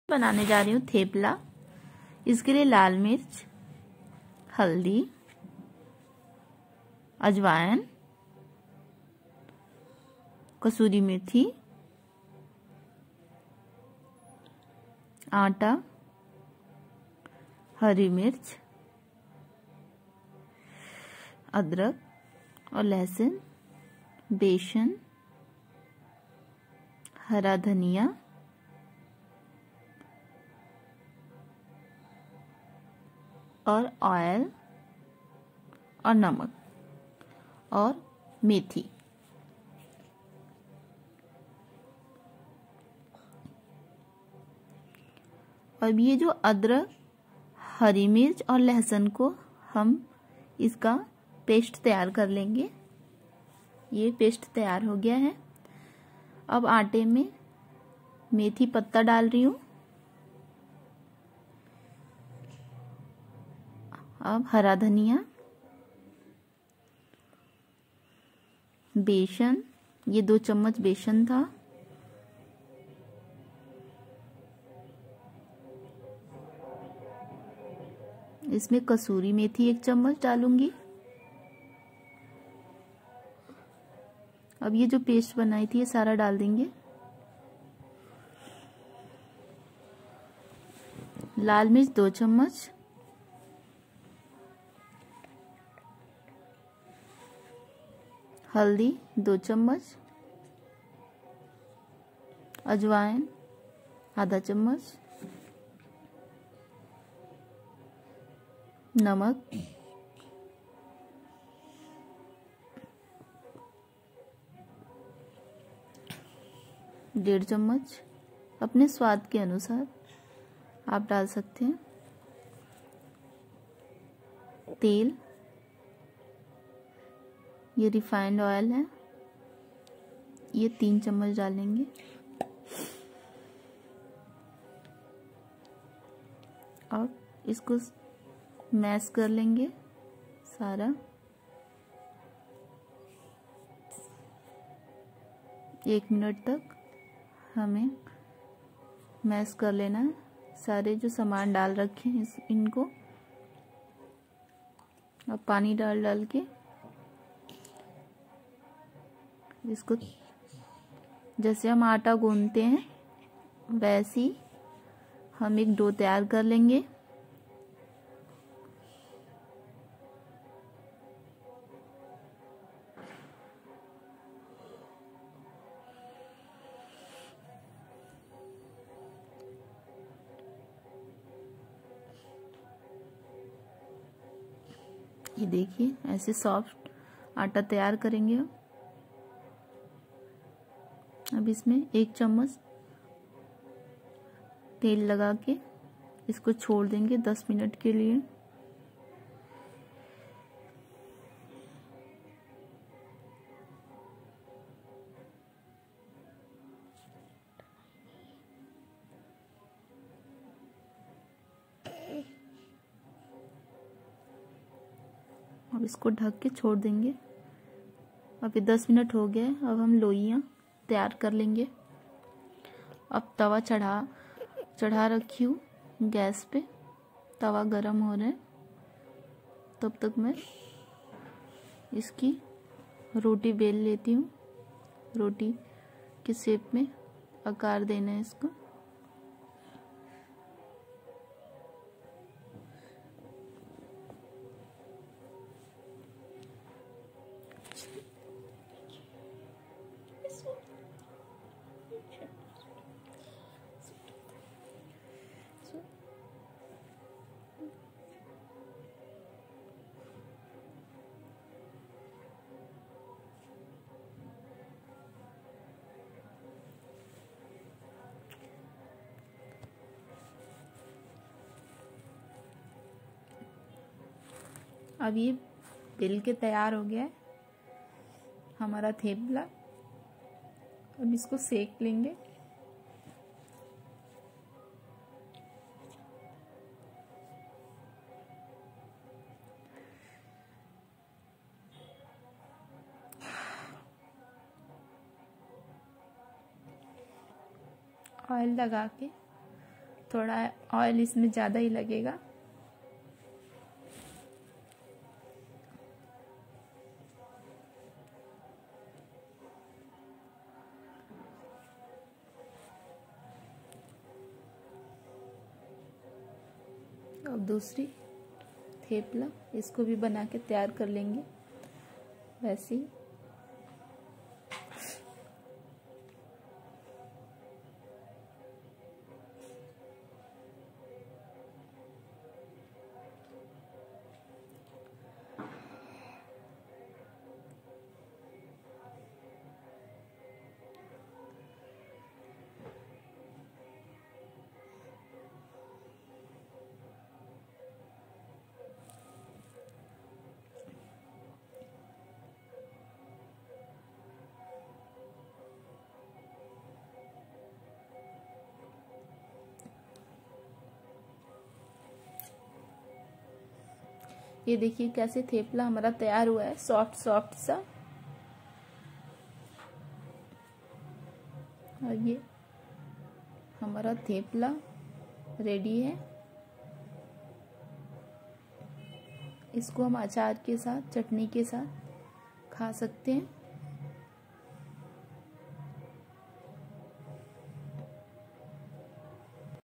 बनाने जा रही हूँ थेपला। इसके लिए लाल मिर्च, हल्दी, अजवाइन, कसूरी मेथी, आटा, हरी मिर्च, अदरक और लहसुन, बेसन, हरा धनिया, और ऑयल और नमक और मेथी। अब ये जो अदरक, हरी मिर्च और लहसुन को हम इसका पेस्ट तैयार कर लेंगे। ये पेस्ट तैयार हो गया है। अब आटे में मेथी पत्ता डाल रही हूँ। अब हरा धनिया, बेसन, ये 2 चम्मच बेसन था, इसमें कसूरी मेथी 1 चम्मच डालूंगी। अब ये जो पेस्ट बनाई थी ये सारा डाल देंगे। लाल मिर्च 2 चम्मच, हल्दी 2 चम्मच, अजवाइन आधा चम्मच, नमक, डेढ़ चम्मच, अपने स्वाद के अनुसार आप डाल सकते हैं। तेल, ये रिफाइंड ऑयल है, ये 3 चम्मच डालेंगे। और इसको मैश कर लेंगे सारा। 1 मिनट तक हमें मैश कर लेना है। सारे जो सामान डाल रखे हैं इनको अब पानी डाल डाल के इसको, जैसे हम आटा गूंथते हैं वैसे ही हम एक डो तैयार कर लेंगे। ये देखिए ऐसे सॉफ्ट आटा तैयार करेंगे। अब इसमें 1 चम्मच तेल लगा के इसको छोड़ देंगे 10 मिनट के लिए। अब इसको ढक के छोड़ देंगे। अभी 10 मिनट हो गए। अब हम लोइयाँ तैयार कर लेंगे। अब तवा चढ़ा रखी हूँ गैस पे, तवा गरम हो रहा है। तब तक मैं इसकी रोटी बेल लेती हूँ। रोटी के शेप में आकार देना है इसको। अब ये बेल के तैयार हो गया है हमारा थेपला। अब इसको सेक लेंगे। ऑयल लगा के थोड़ा ऑयल इसमें ज़्यादा ही लगेगा। अब दूसरी थेपला, इसको भी बना के तैयार कर लेंगे वैसे ही। ये देखिए कैसे थेपला हमारा तैयार हुआ है, सॉफ्ट सॉफ्ट सा। और ये हमारा थेपला रेडी है। इसको हम अचार के साथ, चटनी के साथ खा सकते हैं।